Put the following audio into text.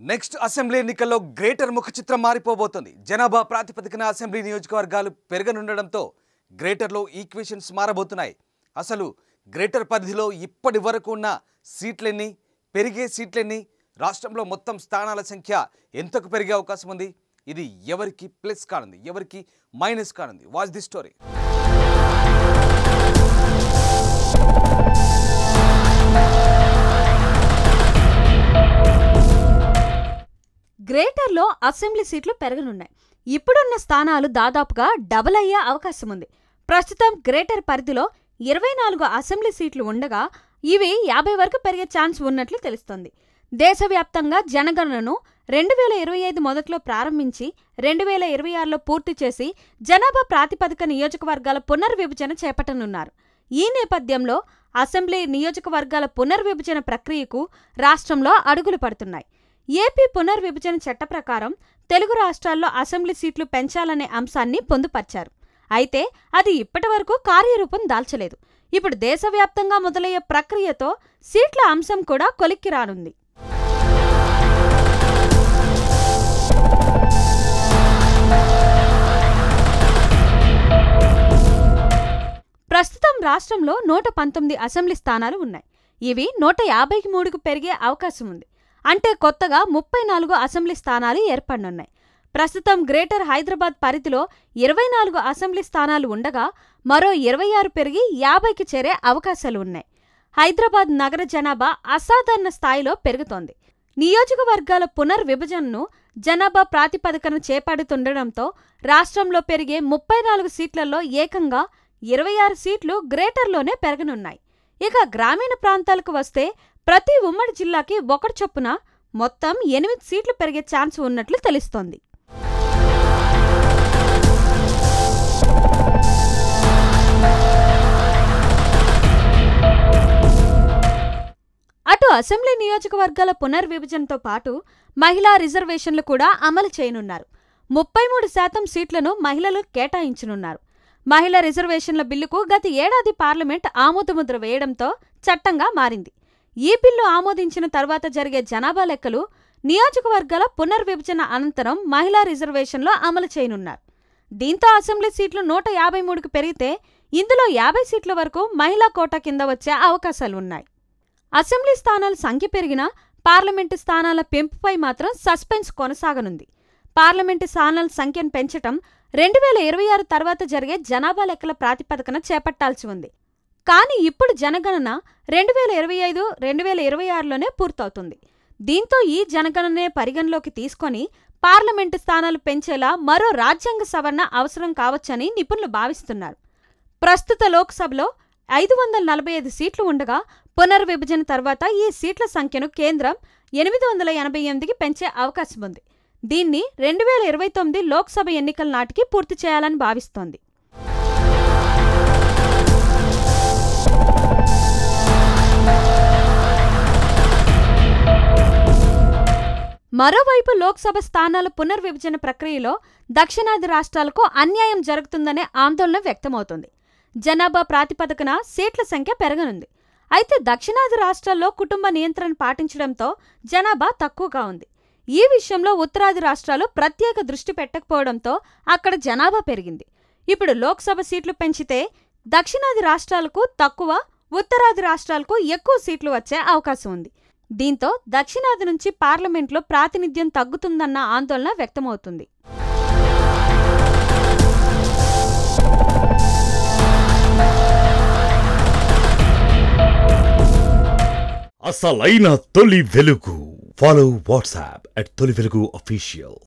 Next assembly ఎన్నికల్లో greater ముఖ చిత్రం మారిపోబోతోంది. జనాభా ప్రాతిపదికన అసెంబ్లీ నియోజకవర్గాలు పెరగనుండడంతో గ్రేటర్లో ఈక్వేషన్స్ మారబోతున్నాయి. అసలు గ్రేటర్ పరిధిలో ఇప్పటి వరకు ఉన్న సీట్లెన్ని, పెరిగే సీట్లెన్ని, రాష్ట్రంలో మొత్తం స్థానాల సంఖ్య ఎంతకు పెరిగే అవకాశం ఉంది? ఇది ఎవరికి ప్లస్ కానుంది, ఎవరికి మైనస్ కానుంది? Watch the story. గ్రేటర్లో అసెంబ్లీ సీట్లు పెరగనున్నాయి. ఇప్పుడున్న స్థానాలు దాదాపుగా డబుల్ అయ్యే అవకాశం ఉంది. ప్రస్తుతం గ్రేటర్ పరిధిలో 24 అసెంబ్లీ సీట్లు ఉండగా ఇవి 50 వరకు పెరిగే ఛాన్స్ ఉన్నట్లు తెలుస్తోంది. దేశవ్యాప్తంగా జనగణనను 2025 మొదట్లో ప్రారంభించి 2026లో పూర్తి చేసి జనాభా ప్రాతిపదిక నియోజకవర్గాల పునర్విభజన చేపట్టనున్నారు. ఈ నేపథ్యంలో అసెంబ్లీ నియోజకవర్గాల పునర్విభజన ప్రక్రియకు రాష్ట్రంలో అడుగులు పడుతున్నాయి. ఏపీ పునర్విభజన చట్ట ప్రకారం తెలుగు రాష్ట్రాల్లో అసెంబ్లీ సీట్లు పెంచాలనే అంశాన్ని పొందుపర్చారు. అయితే అది ఇప్పటివరకు కార్యరూపం దాల్చలేదు. ఇప్పుడు దేశవ్యాప్తంగా మొదలయ్యే ప్రక్రియతో సీట్ల అంశం కూడా కొలిక్కి రానుంది. ప్రస్తుతం రాష్ట్రంలో 119 అసెంబ్లీ స్థానాలు ఉన్నాయి. ఇవి 153కు పెరిగే అవకాశం ఉంది. అంటే కొత్తగా 34 అసెంబ్లీ స్థానాలు ఏర్పడనున్నాయి. ప్రస్తుతం గ్రేటర్ హైదరాబాద్ పరిధిలో 24 అసెంబ్లీ స్థానాలు ఉండగా మరో 26 పెరిగి 50కి చేరే అవకాశాలు ఉన్నాయి. హైదరాబాద్ నగర జనాభా అసాధారణ స్థాయిలో పెరుగుతోంది. నియోజకవర్గాల పునర్విభజనను జనాభా ప్రాతిపదికన చేపడుతుండటంతో రాష్ట్రంలో పెరిగే 34 సీట్లలో ఏకంగా 26 సీట్లు గ్రేటర్లోనే పెరగనున్నాయి. ఇక గ్రామీణ ప్రాంతాలకు వస్తే ప్రతి ఉమ్మడి జిల్లాకి 1 చొప్పున మొత్తం 8 సీట్లు పెరిగే ఛాన్స్ ఉన్నట్లు తెలుస్తోంది. అటు అసెంబ్లీ నియోజకవర్గాల పునర్విభజనతో పాటు మహిళా రిజర్వేషన్లు కూడా అమలు చేయనున్నారు. 33% సీట్లను మహిళలు కేటాయించనున్నారు. మహిళా రిజర్వేషన్ల బిల్లుకు గత ఏడాది పార్లమెంట్ ఆమోదముద్ర వేయడంతో చట్టంగా మారింది. ఈ బిల్లు ఆమోదించిన తర్వాత జరిగే జనాభా లెక్కలు నియోజకవర్గాల పునర్విభజన అనంతరం మహిళా రిజర్వేషన్లో అమలు చేయనున్నారు. దీంతో అసెంబ్లీ సీట్లు 153కు పెరిగితే ఇందులో 50 సీట్ల వరకు మహిళా కోటా కింద వచ్చే అవకాశాలు ఉన్నాయి. అసెంబ్లీ స్థానాల సంఖ్య పెరిగినా పార్లమెంటు స్థానాల పెంపుపై మాత్రం సస్పెన్స్ కొనసాగనుంది. పార్లమెంటు స్థానాల సంఖ్యను పెంచటం 2026 తర్వాత జరిగే జనాభా లెక్కల ప్రాతిపదికన చేపట్టాల్సి ఉంది. కానీ ఇప్పుడు జనగణన 2025, 2026లోనే పూర్తవుతుంది. దీంతో ఈ జనగణనే పరిగణలోకి తీసుకొని పార్లమెంటు స్థానాలు పెంచేలా మరో రాజ్యాంగ సవరణ అవసరం కావచ్చని నిపుణులు భావిస్తున్నారు. ప్రస్తుత లోక్సభలో 545 సీట్లు ఉండగా పునర్విభజన తర్వాత ఈ సీట్ల సంఖ్యను కేంద్రం 888కి పెంచే అవకాశం ఉంది. దీన్ని 2029 లోక్సభ ఎన్నికల నాటికి పూర్తి చేయాలని భావిస్తోంది. మరోవైపు లోక్సభ స్థానాల పునర్విభజన ప్రక్రియలో దక్షిణాది రాష్ట్రాలకు అన్యాయం జరుగుతుందనే ఆందోళన వ్యక్తమవుతోంది. జనాభా ప్రాతిపదికన సీట్ల సంఖ్య పెరగనుంది. అయితే దక్షిణాది రాష్ట్రాల్లో కుటుంబ నియంత్రణ పాటించడంతో జనాభా తక్కువగా ఉంది. ఈ విషయంలో ఉత్తరాది రాష్ట్రాలు ప్రత్యేక దృష్టి పెట్టకపోవడంతో అక్కడ జనాభా పెరిగింది. ఇప్పుడు లోక్సభ సీట్లు పెంచితే దక్షిణాది రాష్ట్రాలకు తక్కువ, ఉత్తరాది రాష్ట్రాలకు ఎక్కువ సీట్లు వచ్చే అవకాశం ఉంది. దీంతో దక్షిణాది నుంచి పార్లమెంట్లో ప్రాతినిధ్యం తగ్గుతుందన్న ఆందోళన వ్యక్తమవుతుంది. అసలైన తొలి వెలుగు. ఫాలో వాట్సాప్ @తొలి వెలుగు official.